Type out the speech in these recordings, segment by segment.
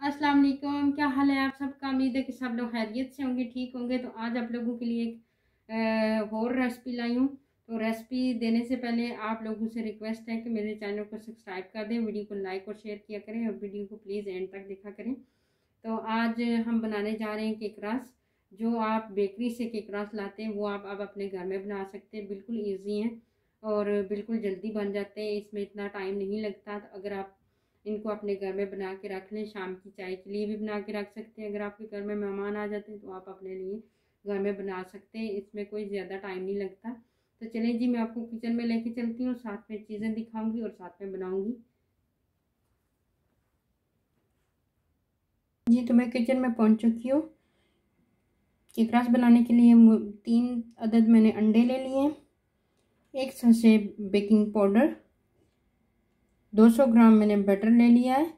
अस्सलाम वालेकुम। क्या हाल है आप सबका? उम्मीद है कि सब लोग खैरियत से होंगे, ठीक होंगे। तो आज आप लोगों के लिए एक और रेसिपी लाई हूँ। तो रेसिपी देने से पहले आप लोगों से रिक्वेस्ट है कि मेरे चैनल को सब्सक्राइब कर दें, वीडियो को लाइक और शेयर किया करें और वीडियो को प्लीज़ एंड तक देखा करें। तो आज हम बनाने जा रहे हैं केक रस। जो आप बेकरी से केक रस लाते हैं वो आप अपने घर में बना सकते हैं। बिल्कुल ईजी है और बिल्कुल जल्दी बन जाते हैं, इसमें इतना टाइम नहीं लगता। तो अगर आप इनको अपने घर में बना के रख लें, शाम की चाय के लिए भी बना के रख सकते हैं। अगर आपके घर में मेहमान आ जाते हैं तो आप अपने लिए घर में बना सकते हैं, इसमें कोई ज़्यादा टाइम नहीं लगता। तो चलें जी, मैं आपको किचन में लेके चलती हूँ, साथ में चीज़ें दिखाऊंगी और साथ में बनाऊंगी जी। तो मैं किचन में पहुँच चुकी हूँ। केक रस बनाने के लिए 3 अदद मैंने अंडे ले लिए हैं, 1 सैशे बेकिंग पाउडर, 200 ग्राम मैंने बटर ले लिया है,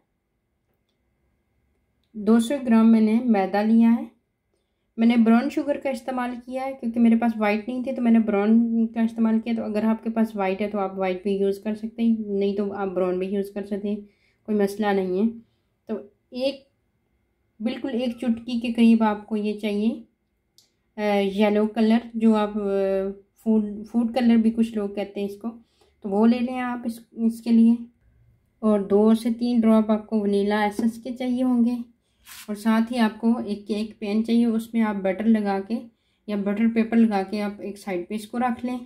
200 ग्राम मैंने मैदा लिया है। मैंने ब्राउन शुगर का इस्तेमाल किया है क्योंकि मेरे पास वाइट नहीं थे, तो मैंने ब्राउन का इस्तेमाल किया। तो अगर आपके पास वाइट है तो आप वाइट भी यूज़ कर सकते हैं, नहीं तो आप ब्राउन भी यूज़ कर सकते हैं, कोई मसला नहीं है। तो बिल्कुल एक चुटकी के करीब आपको ये चाहिए येलो कलर, जो आप फूड कलर भी कुछ लोग कहते हैं इसको, तो वो ले लें आप इसके लिए। और 2 से 3 ड्रॉप आपको वनीला एसेंस के चाहिए होंगे। और साथ ही आपको एक केक पैन चाहिए, उसमें आप बटर लगा के या बटर पेपर लगा के आप एक साइड पे इसको रख लें।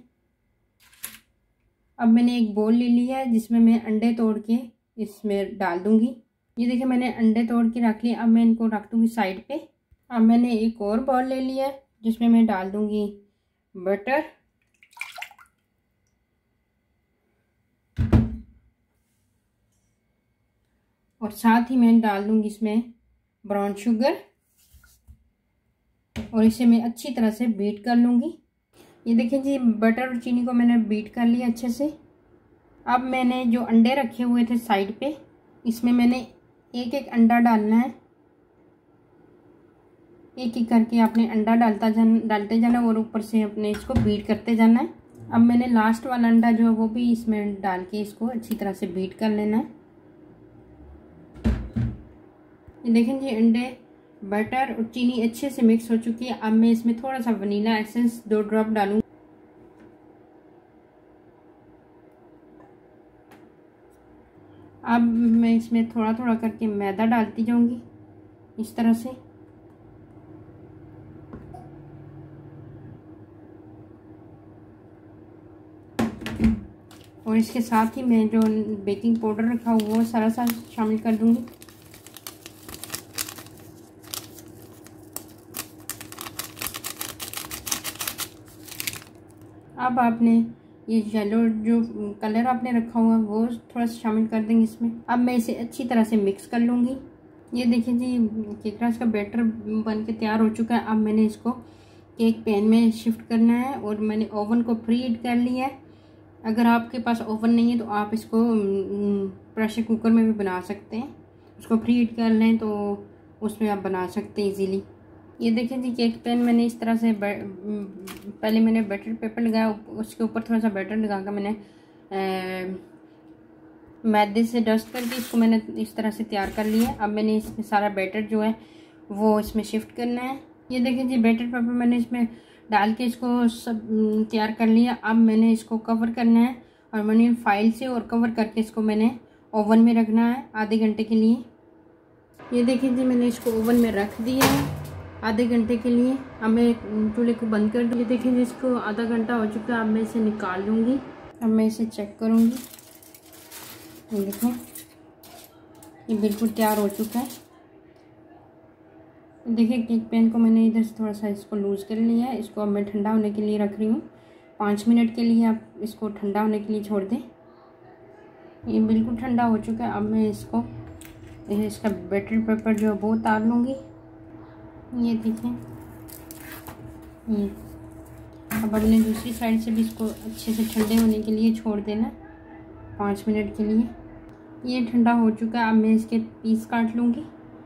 अब मैंने एक बोल ले लिया है जिसमें मैं अंडे तोड़ के इसमें डाल दूंगी। ये देखिए मैंने अंडे तोड़ के रख लिए। अब मैं इनको रख दूंगी साइड पे। अब मैंने एक और बॉल ले लिया है जिसमें मैं डाल दूंगी बटर, और साथ ही मैं डाल दूंगी इसमें ब्राउन शुगर, और इसे मैं अच्छी तरह से बीट कर लूँगी। ये देखिए जी, बटर और चीनी को मैंने बीट कर लिया अच्छे से। अब मैंने जो अंडे रखे हुए थे साइड पे, इसमें मैंने एक एक अंडा डालना है। एक एक करके आपने अंडा डालते जाना और ऊपर से अपने इसको बीट करते जाना है। अब मैंने लास्ट वाला अंडा जो है वो भी इसमें डाल के इसको अच्छी तरह से बीट कर लेना है। ये देखें जी, अंडे, बटर और चीनी अच्छे से मिक्स हो चुकी है। अब मैं इसमें थोड़ा सा वनीला एसेंस 2 ड्रॉप डालूंगी। अब मैं इसमें थोड़ा थोड़ा करके मैदा डालती जाऊंगी इस तरह से। और इसके साथ ही मैं जो बेकिंग पाउडर रखा हुआ वो सारा शामिल कर दूंगी। अब आपने ये येलो जो कलर आपने रखा हुआ है वो थोड़ा सा शामिल कर देंगे इसमें। अब मैं इसे अच्छी तरह से मिक्स कर लूँगी। ये देखिए जी, केक रस का बैटर बन के तैयार हो चुका है। अब मैंने इसको केक पैन में शिफ्ट करना है और मैंने ओवन को प्री हीट कर लिया है। अगर आपके पास ओवन नहीं है तो आप इसको प्रेशर कुकर में भी बना सकते हैं। उसको प्री हीट कर लें तो उसमें आप बना सकते हैं इजीली। ये देखिए जी, केक पैन मैंने इस तरह से पहले मैंने बटर पेपर लगाया, उसके ऊपर थोड़ा सा बटर लगा कर मैंने मैदे से डस्ट करके इसको मैंने इस तरह से तैयार कर लिया। अब मैंने इसमें सारा बैटर जो है वो इसमें शिफ्ट करना है। ये देखिए जी, बैटर पेपर मैंने इसमें डाल के इसको सब तैयार कर लिया। अब मैंने इसको कवर करना है और मैंने फाइल से और कवर करके इसको मैंने ओवन में रखना है आधे घंटे के लिए। ये देखिए जी, मैंने इसको ओवन में रख दिया है आधे घंटे के लिए। अब मैं चूल्हे को बंद कर दूँ। ये देखिए जी, इसको आधा घंटा हो चुका है। अब मैं इसे निकाल लूँगी। अब मैं इसे चेक करूँगी। ये देखो, ये बिल्कुल तैयार हो चुका है। देखिए केक पैन को मैंने इधर से थोड़ा सा इसको लूज़ कर लिया है। इसको अब मैं ठंडा होने के लिए रख रही हूँ। 5 मिनट के लिए आप इसको ठंडा होने के लिए छोड़ दें। ये बिल्कुल ठंडा हो चुका है। अब मैं इसका बैटर पेपर जो है वो उतार लूँगी। ये देखिए, ये अब हमने दूसरी साइड से भी इसको अच्छे से ठंडे होने के लिए छोड़ देना 5 मिनट के लिए। ये ठंडा हो चुका है। अब मैं इसके पीस काट लूँगी।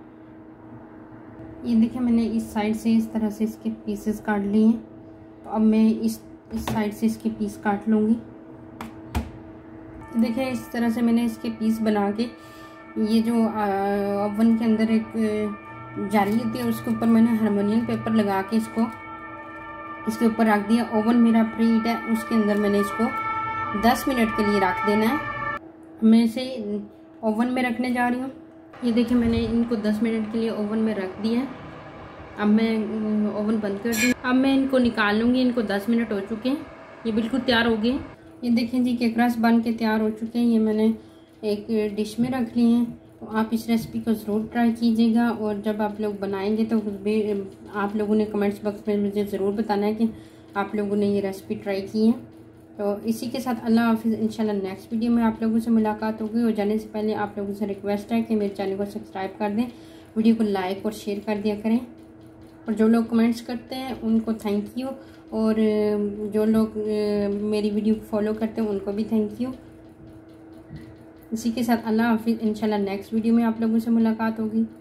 ये देखिए, मैंने इस साइड से इस तरह से इसके पीसेस काट लिए हैं। तो अब मैं इस साइड से इसके पीस काट लूँगी। देखिए, इस तरह से मैंने इसके पीस बना के ये जो ओवन के अंदर एक जाली होती है उसके ऊपर मैंने हारमोनियम पेपर लगा के इसके ऊपर रख दिया। ओवन मेरा प्री हीट है, उसके अंदर मैंने इसको 10 मिनट के लिए रख देना है। मैं इसे ओवन में रखने जा रही हूँ। ये देखिए मैंने इनको 10 मिनट के लिए ओवन में रख दिया है। अब मैं ओवन बंद कर दूँ। अब मैं इनको निकाल लूँगी। इनको 10 मिनट हो चुके हैं, ये बिल्कुल तैयार हो गए। ये देखें जी केक बन के तैयार हो चुके हैं। ये मैंने एक डिश में रख लिए हैं। तो आप इस रेसिपी को ज़रूर ट्राई कीजिएगा, और जब आप लोग बनाएंगे तो आप लोगों ने कमेंट्स बॉक्स में मुझे ज़रूर बताना है कि आप लोगों ने ये रेसिपी ट्राई की है। तो इसी के साथ अल्लाह हाफिज़। इंशाल्लाह नेक्स्ट वीडियो में आप लोगों से मुलाकात होगी। और जाने से पहले आप लोगों से रिक्वेस्ट है कि मेरे चैनल को सब्सक्राइब कर दें, वीडियो को लाइक और शेयर कर दिया करें। और जो लोग कमेंट्स करते हैं उनको थैंक यू, और जो लोग मेरी वीडियो को फॉलो करते हैं उनको भी थैंक यू। इसी के साथ अल्लाह हाफिज़। इंशाल्लाह नेक्स्ट वीडियो में आप लोगों से मुलाकात होगी।